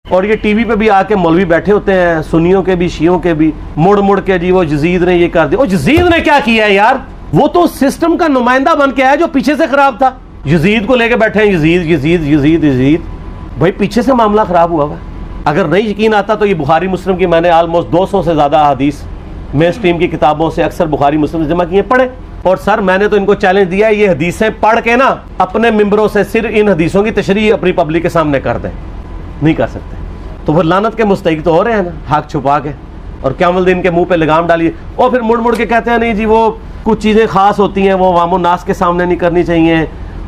اور یہ T V پہ بھی آ کے مولوی بیٹھے ہوتے ہیں، سنیوں کے بھی شیعوں کے بھی، مڑ مڑ کے جی وہ یزید نے یہ کر دیا. وہ یزید نے کیا کیا ہے یار؟ وہ تو سسٹم کا نمائندہ بن کے آیا جو پیچھے سے خراب تھا. یزید کو لے کے بیٹھے ہیں، یزید یزید یزید یزید. بھائی پیچھے سے معاملہ خراب ہوا ہوا. اگر نہیں یقین آتا تو یہ بخاری مسلم کی میں نے آلموسٹ 200 سے زیادہ احادیث مین اسٹریم کی کتابوں سے اکثر بخاری مسلم سے جمع کیے، پڑھے. اور سر میں نے تو ان کو چیلنج دیا ہے یہ حدیثیں پڑھ کے نا اپنے ممبروں سے صرف ان حدیثوں کی تشریح اپنی پبلک کے سامنے کر دیں. نہیں کر سکتے تو پھر لعنت کے مستحق تو ہو رہے ہیں نا، حق چھپا کے. اور قیامت الدین کے منہ پہ لگام ڈالیے اور پھر مڑ مڑ کے کہتے ہیں نہیں جی وہ کچھ چیزیں خاص ہوتی ہیں وہ عوام الناس کے سامنے نہیں کرنی چاہیے.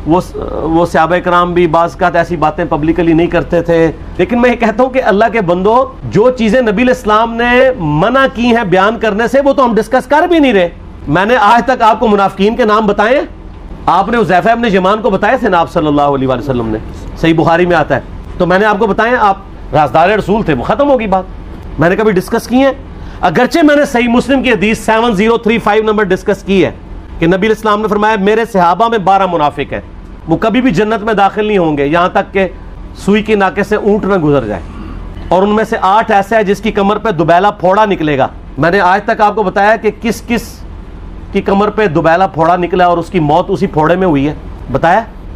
وہ صحابہ کرام بھی بعض اوقات ایسی باتیں پبلکلی نہیں کرتے تھے. لیکن میں یہ کہتا ہوں کہ اللہ کے بندو، جو چیزیں نبی علیہ السلام نے منع کی ہیں بیان کرنے سے وہ تو ہم ڈسکس کر بھی نہیں رہے. میں نے آج تک آپ کو منافقین کے نام بتائے ہیں؟ آپ نے حذیفہ ابن یمان کو بتائے تھے نا آپ صلی اللہ علیہ وآلہ وسلم نے، صحیح بخاری میں آتا ہے. تو میں نے آپ کو بتایا، آپ رازدار رسول تھے، وہ ختم ہوگی بات. میں نے کبھی ڈسکس کی ہیں؟ اگرچہ میں نے صحیح مسلم کی حدیث 7035 نمبر ڈسکس کی ہے کہ نبی علیہ السلام نے فرمایا میرے صحابہ میں 12 منافق ہیں، وہ کبھی بھی جنت میں داخل نہیں ہوں گے یہاں تک کہ سوئی کے ناکے سے اونٹ نہ گزر جائے، اور ان میں سے 8 ایسے ہیں جس کی کمر پہ دوبیلا پھوڑا نکلے گا. میں نے آج تک آپ کو بتایا کہ کس کس کی کمر پہ دوبیلا پھوڑا نکلا اور اس کی موت اسی پھوڑے میں ہوئی ہے؟ بتایا؟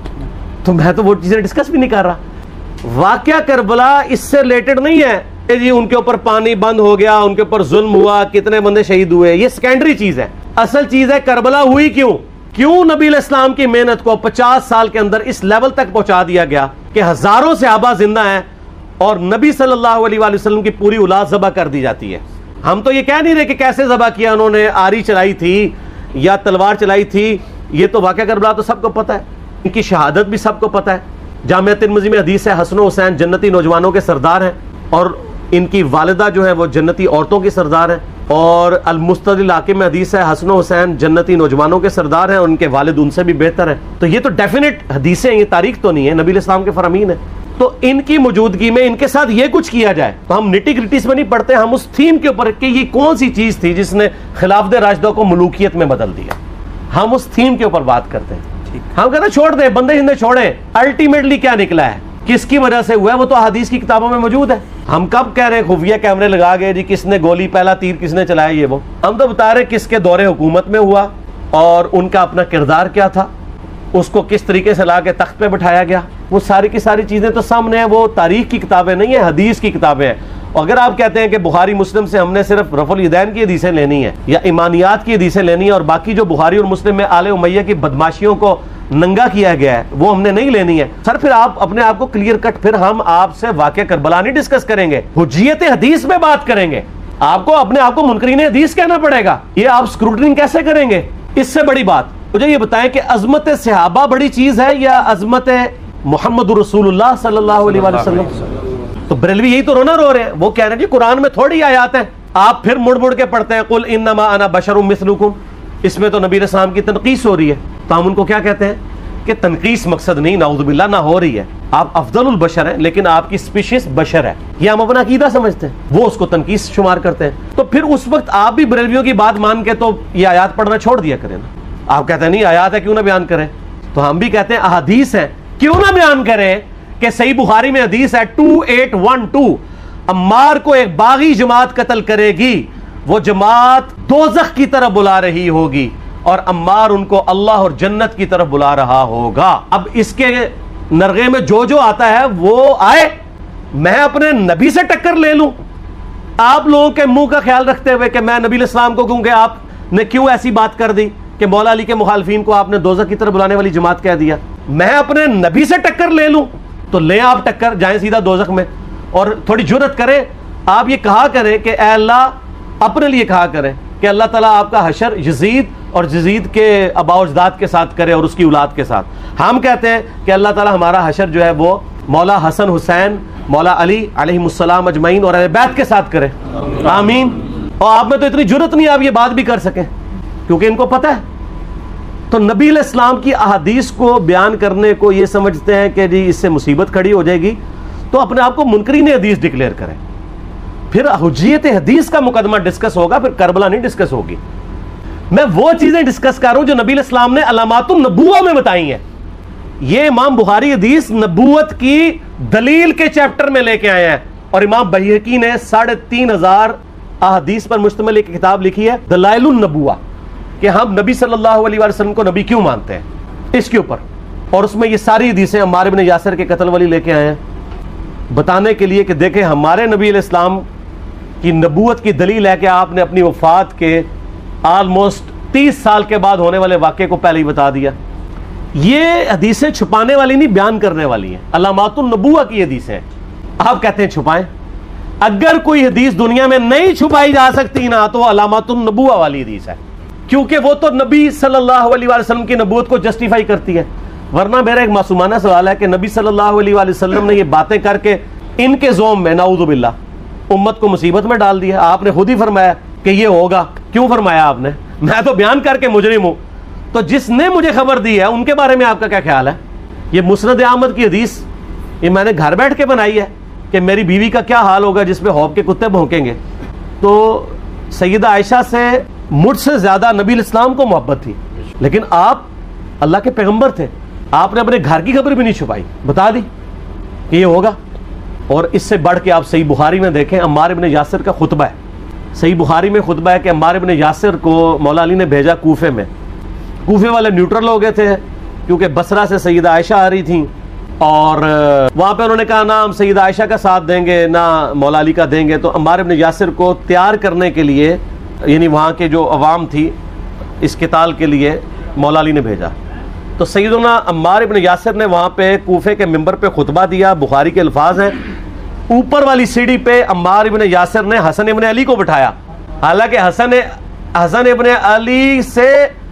تو میں تو وہ چیزیں ڈسکس بھی نہیں کر رہا. واقعہ کربلا اس سے ریلیٹڈ نہیں ہے کہ جی ان کے اوپر پانی بند ہو گیا، ان کے اوپر ظلم ہوا، کتنے بندے شہید ہوئے. یہ سیکنڈری چیز ہے. اصل چیز ہے کربلا ہوئی کیوں نبی علیہ السلام کی محنت کو 50 سال کے اندر اس لیول تک پہنچا دیا گیا کہ ہزاروں صحابہ زندہ ہیں اور نبی صلی اللہ علیہ وآلہ وسلم کی پوری اولاد ذبح کر دی جاتی ہے. ہم تو یہ کہہ نہیں رہے کہ کیسے ذبح کیا انہوں نے، آری چلائی تھی یا تلوار چلائی تھی. یہ تو واقعہ کربلا تو سب کو پتہ ہے، ان کی شہادت بھی سب کو پتہ ہے. جامعہ ترمذی میں حدیث ہے حسن و حسین جنتی نوجوانوں کے سردار ہیں اور ان کی والدہ جو ہے وہ جنتی عورتوں کی سردار ہیں. اور المستدرک علاقے میں حدیث ہے حسن و حسین جنتی نوجوانوں کے سردار ہیں اور ان کے والد ان سے بھی بہتر ہیں. تو یہ تو ڈیفینٹ حدیثیں، یہ تاریخ تو نہیں ہے، نبی علیہ السلام کے فرامین ہیں. تو ان کی موجودگی میں ان کے ساتھ یہ کچھ کیا جائے تو ہم نٹی گریٹیز میں نہیں پڑھتے، ہم اس تھیم کے اوپر کہ یہ کون سی چیز تھی جس نے خلافت راشدہ کو ملوکیت میں بدل دیا، ہم اس تھیم کے اوپر بات کرتے ہیں. ہم کہتے ہیں چھوڑ دیں، بندے ہندے چھوڑیں. الٹیمیٹلی کیا نکلا ہے، کس کی وجہ سے ہوا ہے، وہ تو حدیث کی کتابوں میں موجود ہے. ہم کب کہہ رہے ہیں خفیہ کیمرے لگا گئے جی کس نے گولی پہلا تیر کس نے چلایا، یہ وہ ہم تو بتا رہے کس کے دور حکومت میں ہوا اور ان کا اپنا کردار کیا تھا، اس کو کس طریقے سے لا کے تخت پہ بٹھایا گیا. وہ ساری کی ساری چیزیں تو سامنے ہیں. وہ تاریخ کی کتابیں نہیں ہیں، حدیث کی کتابیں ہیں. اگر آپ کہتے ہیں کہ بخاری مسلم سے ہم نے صرف رفع الیدین کی حدیثیں لینی ہے یا ایمانیات کی حدیثیں لینی ہے اور باقی جو بخاری اور مسلم میں آل امیہ کی بدماشیوں کو ننگا کیا گیا ہے وہ ہم نے نہیں لینی ہے، سر پھر آپ اپنے آپ کو کلیئر کٹ، پھر ہم آپ سے واقعہ کربلا نہیں ڈسکس کریں گے، حجیت حدیث میں بات کریں گے. آپ کو اپنے آپ کو منکرین حدیث کہنا پڑے گا. یہ آپ اسکروٹنگ کیسے کریں گے؟ اس سے بڑی بات مجھے یہ بتائیں کہ عظمت صحابہ بڑی چیز ہے یا عظمت محمد رسول اللہ صلی اللہ علیہ وآلہ وسلم؟ تو بریلوی یہی تو رونا رو رہے ہیں. وہ کہہ رہے ہیں جی قرآن میں تھوڑی آیات ہیں، آپ پھر مڑ مڑ کے پڑھتے ہیں قل انما انا بشر مثلکم، اس میں تو نبی علیہ السلام کی تنقیص ہو رہی ہے. تو ہم ان کو کیا کہتے ہیں کہ تنقیص مقصد نہیں، نعوذ باللہ نہ ہو رہی ہے، آپ افضل البشر ہیں لیکن آپ کی سپیشیز بشر ہے، یہ ہم اپنا عقیدہ سمجھتے ہیں، وہ اس کو تنقیص شمار کرتے ہیں. تو پھر اس وقت آپ بھی بریلویوں کی بات مان کے تو یہ آیات پڑھنا چھوڑ دیا کریں نا. آپ کہتے ہیں نہیں آیات ہے کیوں نہ بیان کریں، تو ہم بھی کہتے ہیں احادیث ہیں کیوں نہ بیان کریں کہ صحیح بخاری میں حدیث ہے 2812 عمار کو ایک باغی جماعت قتل کرے گی، وہ جماعت دوزخ کی طرف بلا رہی ہوگی اور عمار ان کو اللہ اور جنت کی طرف بلا رہا ہوگا. اب اس کے نرغے میں جو آتا ہے وہ آئے، میں اپنے نبی سے ٹکر لے لوں آپ لوگوں کے منہ کا خیال رکھتے ہوئے کہ میں نبی علیہ السلام کو کہوں کہ آپ نے کیوں ایسی بات کر دی کہ مولا علی کے مخالفین کو آپ نے دوزخ کی طرف بلانے والی جماعت کہہ دیا. میں اپنے نبی سے ٹکر لے لوں تو لیں آپ ٹکر، جائیں سیدھا دوزخ میں. اور تھوڑی جرت کریں آپ یہ کہا کریں کہ اے اللہ، اپنے لیے کہا کریں کہ اللہ تعالیٰ آپ کا حشر یزید اور یزید کے آباء و اجداد کے ساتھ کرے اور اس کی اولاد کے ساتھ. ہم کہتے ہیں کہ اللہ تعالیٰ ہمارا حشر جو ہے وہ مولا حسن حسین، مولا علی علیہ السلام اجمعین اور اہل بیت کے ساتھ کرے، آمین. اور آپ میں تو اتنی جرت نہیں آپ یہ بات بھی کر سکیں کیونکہ ان کو پتہ ہے. تو نبی علیہ السلام کی احادیث کو بیان کرنے کو یہ سمجھتے ہیں کہ جی اس سے مصیبت کھڑی ہو جائے گی تو اپنے آپ کو منکرین حدیث ڈکلیئر کریں. پھر حجیت حدیث کا مقدمہ ڈسکس ہوگا، پھر کربلا نہیں ڈسکس ہوگی. میں وہ چیزیں ڈسکس کر رہا ہوں جو نبی علیہ السلام نے علامات النبوہ میں بتائی ہیں. یہ امام بخاری حدیث نبوت کی دلیل کے چیپٹر میں لے کے آئے ہیں اور امام بحیقی نے 3,500 احادیث پر مشتمل ایک کتاب لکھی ہے دلائل النبوہ، کہ ہم نبی صلی اللہ علیہ وسلم کو نبی کیوں مانتے ہیں، اس کے اوپر. اور اس میں یہ ساری حدیثیں عمار بن یاسر کے قتل والی لے کے آئے ہیں، بتانے کے لیے کہ دیکھیں ہمارے نبی علیہ السلام کی نبوت کی دلیل ہے کہ آپ نے اپنی وفات کے آلموسٹ 30 سال کے بعد ہونے والے واقعے کو پہلے ہی بتا دیا. یہ حدیثیں چھپانے والی نہیں، بیان کرنے والی ہیں، علامات النبوہ کی حدیثیں ہیں. آپ کہتے ہیں چھپائیں. اگر کوئی حدیث دنیا میں نہیں چھپائی جا سکتی نا تو وہ علامات النبوہ والی حدیث ہے، کیونکہ وہ تو نبی صلی اللہ علیہ وسلم کی نبوت کو جسٹیفائی کرتی ہے. ورنہ میرا ایک معصومانہ سوال ہے کہ نبی صلی اللہ علیہ وسلم نے یہ باتیں کر کے ان کے زوم میں نعوذ باللہ امت کو مصیبت میں ڈال دیا. آپ نے خود ہی فرمایا کہ یہ ہوگا. کیوں فرمایا آپ نے؟ میں تو بیان کر کے مجرم ہوں. تو جس نے مجھے خبر دی ہے ان کے بارے میں آپ کا کیا خیال ہے؟ یہ مسند احمد کی حدیث یہ میں نے گھر بیٹھ کے بنائی ہے کہ میری بیوی کا کیا حال ہوگا جس پہ خوف کے کتے بھونکیں گے. تو سیدہ عائشہ سے مجھ سے زیادہ نبی الاسلام کو محبت تھی، لیکن آپ اللہ کے پیغمبر تھے، آپ نے اپنے گھر کی خبر بھی نہیں چھپائی، بتا دی کہ یہ ہوگا. اور اس سے بڑھ کے آپ صحیح بخاری میں دیکھیں عمار بن یاسر کا خطبہ ہے. صحیح بخاری میں خطبہ ہے کہ عمار بن یاسر کو مولا علی نے بھیجا کوفے میں. کوفے والے نیوٹرل ہو گئے تھے کیونکہ بصرہ سے سیدہ عائشہ آ رہی تھیں، اور وہاں پہ انہوں نے کہا نہ ہم سیدہ عائشہ کا ساتھ دیں گے نہ مولا علی کا دیں گے. تو عمار بن یاسر کو تیار کرنے کے لیے، یعنی وہاں کے جو عوام تھی اس قتال کے لیے مولا علی نے بھیجا. تو سیدنا عمار بن یاسر نے وہاں پہ کوفے کے ممبر پہ خطبہ دیا. بخاری کے الفاظ ہیں، اوپر والی سیڑھی پہ عمار بن یاسر نے حسن ابن علی کو بٹھایا، حالانکہ حسن ابن علی سے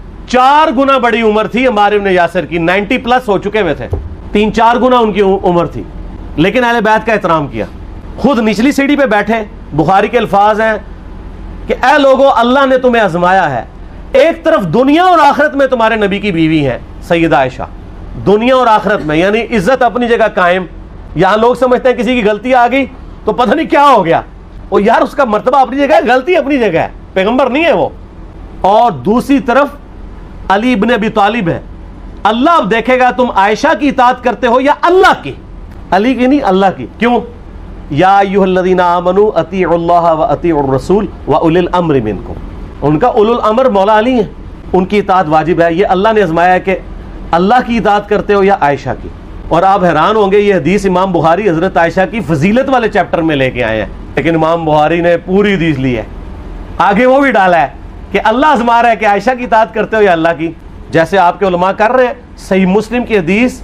4 گنا بڑی عمر تھی عمار بن یاسر کی، 90 پلس ہو چکے ہوئے تھے، 3-4 گنا ان کی عمر تھی، لیکن اہل بیت کا احترام کیا. خود نچلی سیڑھی پہ بیٹھے. بخاری کے الفاظ ہیں کہ اے لوگو اللہ نے تمہیں آزمایا ہے، ایک طرف دنیا اور آخرت میں تمہارے نبی کی بیوی ہے سیدہ عائشہ، دنیا اور آخرت میں، یعنی عزت اپنی جگہ قائم. یہاں لوگ سمجھتے ہیں کسی کی غلطی آ گئی تو پتہ نہیں کیا ہو گیا، اور یار اس کا مرتبہ اپنی جگہ ہے، غلطی اپنی جگہ ہے، پیغمبر نہیں ہے وہ. اور دوسری طرف علی ابن ابی طالب ہے. اللہ اب دیکھے گا تم عائشہ کی اطاعت کرتے ہو یا اللہ کی، علی کی نہیں اللہ کی. کیوں؟ یا ایھا الذین آمنوا اطیعوا اللہ واطیعوا الرسول واولی الامر منکم. ان کا اولو الامر مولا علی ہیں، ان کی اطاعت واجب ہے. یہ اللہ نے آزمایا ہے کہ اللہ کی اطاعت کرتے ہو یا عائشہ کی. اور آپ حیران ہوں گے یہ حدیث امام بخاری حضرت عائشہ کی فضیلت والے چیپٹر میں لے کے آئے ہیں، لیکن امام بخاری نے پوری حدیث لی ہے، آگے وہ بھی ڈالا ہے کہ اللہ آزما رہا ہے کہ عائشہ کی اطاعت کرتے ہو یا اللہ کی، جیسے آپ کے علماء کر رہے ہیں. صحیح مسلم کی حدیث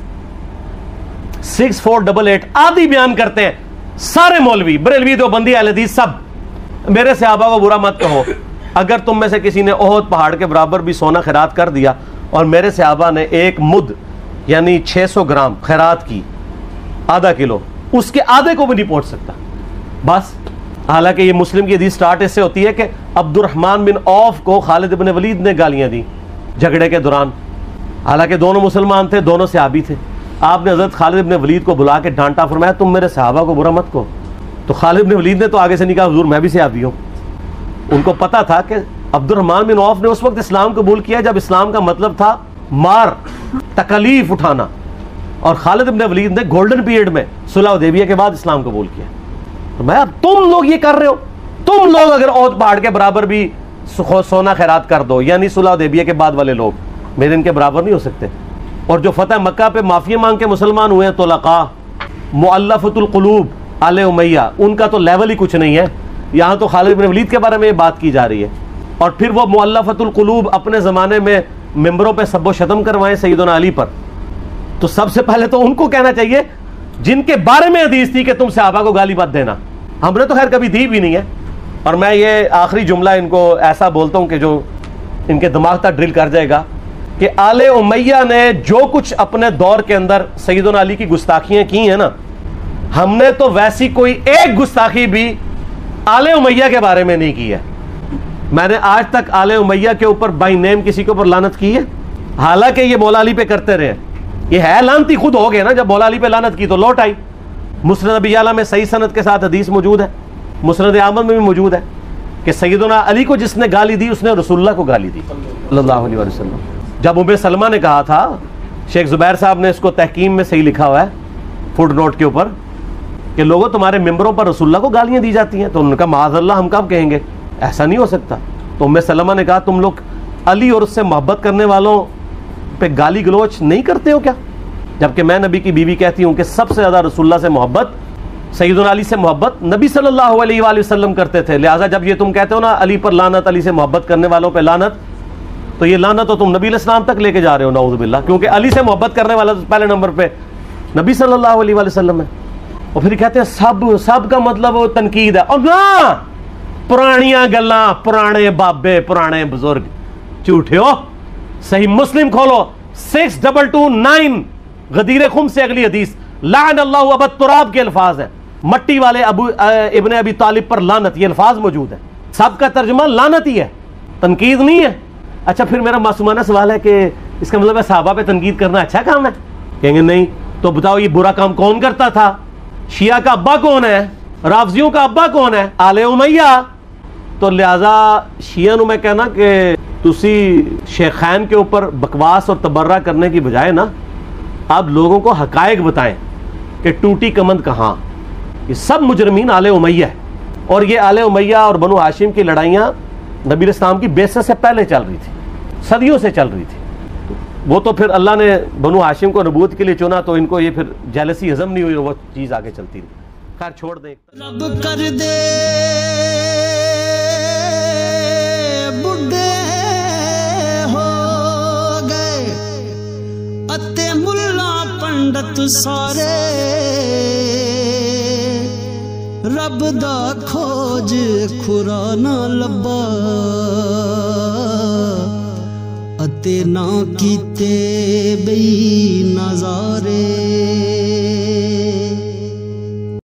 6488 آدھی بیان کرتے ہیں سارے مولوی، بریلوی، دیوبندی، اہل حدیث سب. میرے صحابہ کو برا مت کہو، اگر تم میں سے کسی نے احد پہاڑ کے برابر بھی سونا خیرات کر دیا اور میرے صحابہ نے 1 مد یعنی 600 گرام خیرات کی، آدھا کلو، اس کے آدھے کو بھی نہیں پہنچ سکتا بس. حالانکہ یہ مسلم کی حدیث سٹارٹ اس سے ہوتی ہے کہ عبد الرحمن بن عوف کو خالد بن ولید نے گالیاں دی جھگڑے کے دوران، حالانکہ دونوں مسلمان تھے، دونوں صحابی تھے. آپ نے حضرت خالد بن ولید کو بلا کے ڈانٹا، فرمایا تم میرے صحابہ کو برا مت کہو. تو خالد بن ولید نے تو آگے سے نہیں کہا حضور میں بھی صحابی ہوں. ان کو پتا تھا کہ عبد الرحمن بن عوف نے اس وقت اسلام قبول کیا جب اسلام کا مطلب تھا مار، تکلیف اٹھانا، اور خالد بن ولید نے گولڈن پیریڈ میں صلح حدیبیہ کے بعد اسلام قبول کیا. میں اب تم لوگ یہ کر رہے ہو، تم لوگ اگر احد پہاڑ کے برابر بھی سونا خیرات کر دو، یعنی صلح حدیبیہ کے بعد والے لوگ میرے ان کے برابر نہیں ہو سکتے. اور جو فتح مکہ پہ معافی مانگ کے مسلمان ہوئے ہیں طلقاء، مؤلفۃ القلوب، آل امیہ، ان کا تو لیول ہی کچھ نہیں ہے. یہاں تو خالد بن ولید کے بارے میں یہ بات کی جا رہی ہے. اور پھر وہ مؤلفۃ القلوب اپنے زمانے میں ممبروں پہ سب و شتم کروائیں سیدنا علی پر. تو سب سے پہلے تو ان کو کہنا چاہیے جن کے بارے میں حدیث تھی کہ تم صحابہ کو گالی مت دینا. ہم نے تو خیر کبھی دی بھی نہیں ہے. اور میں یہ آخری جملہ ان کو ایسا بولتا ہوں کہ جو ان کے دماغ تک ڈرل کر جائے گا کہ آل امیہ نے جو کچھ اپنے دور کے اندر سیدنا علی کی گستاخیاں کی ہیں نا، ہم نے تو ویسی کوئی ایک گستاخی بھی آل امیہ کے بارے میں نہیں کی ہے. میں نے آج تک آل امیہ کے اوپر بائی نیم کسی کے اوپر لعنت کی ہے، حالانکہ یہ مولا علی پہ کرتے رہے. یہ ہے لعنتی خود ہو گئے نا، جب مولا علی پہ لعنت کی تو لوٹ آئی. مسند ابی اعلیٰ میں صحیح سند کے ساتھ حدیث موجود ہے، مسند احمد میں بھی موجود ہے کہ سیدنا علی کو جس نے گالی دی اس نے رسول اللہ کو گالی دی صلی اللہ علیہ وسلم. جب ام سلمہ نے کہا تھا، شیخ زبیر صاحب نے اس کو تحکیم میں صحیح لکھا ہوا ہے فوٹ نوٹ کے اوپر، کہ لوگوں تمہارے ممبروں پر رسول اللہ کو گالیاں دی جاتی ہیں. تو انہوں نے کہا معاذ اللہ ہم کب کہیں گے, ایسا نہیں ہو سکتا. تو ام سلمہ نے کہا تم لوگ علی اور اس سے محبت کرنے والوں پہ گالی گلوچ نہیں کرتے ہو کیا؟ جبکہ میں نبی کی بیوی کہتی ہوں کہ سب سے زیادہ رسول اللہ سے محبت, سیدنا علی سے محبت نبی صلی اللہ علیہ وآلہ وسلم کرتے تھے. لہٰذا جب یہ تم کہتے ہو نا علی پر لعنت, علی سے محبت کرنے والوں پہ لعنت, تو یہ لعنت تو تم نبی علیہ السلام تک لے کے جا رہے ہو نعوذ باللہ, کیونکہ علی سے محبت کرنے والا پہلے نمبر پہ نبی صلی اللہ علیہ وآلہ وسلم ہے. اور پھر کہتے ہیں سب کا مطلب وہ تنقید ہے. اور نہ, پرانیاں گلاں, پرانے بابے, پرانے بزرگ, جھوٹے ہو. صحیح مسلم کھولو 6229 غدیر خم سے اگلی حدیث, لعن اللہ ابا التراب کے الفاظ ہیں, مٹی والے ابن ابی طالب پر لعنت, یہ الفاظ موجود ہیں. سب کا ترجمہ لعنت ہی ہے, تنقید نہیں ہے. اچھا پھر میرا معصومانہ سوال ہے کہ اس کا مطلب ہے صحابہ پہ تنقید کرنا اچھا کام ہے؟ کہیں گے نہیں. تو بتاؤ یہ برا کام کون کرتا تھا؟ شیعہ کا ابا کون ہے؟ رافضیوں کا ابا کون ہے؟ آل امیہ. تو لہذا شیعہ نو میں کہنا کہ تسی شیخین کے اوپر بکواس اور تبرہ کرنے کی بجائے نا آپ لوگوں کو حقائق بتائیں کہ ٹوٹی کمند کہاں. یہ سب مجرمین آل امیہ ہے, اور یہ آل امیہ اور بنو ہاشم کی لڑائیاں نبی علیہ السلام کی بعثت سے پہلے چل رہی تھی, صدیوں سے چل رہی تھی. وہ تو پھر اللہ نے بنو ہاشم کو نبوت کے لیے چنا تو ان کو یہ پھر جیلسی ہضم نہیں ہوئی, وہ چیز آگے چلتی رہی. خیر چھوڑ دیں. رب کر دے بڈھے ہو گئے اتے ملا پنڈت سارے, رب دا کھوج کھرا نہ لبا اتے نہ کیتے بئی نظارے.